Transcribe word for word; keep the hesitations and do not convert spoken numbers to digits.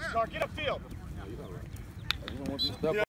Scar, get upfield. Yeah, you don't want to step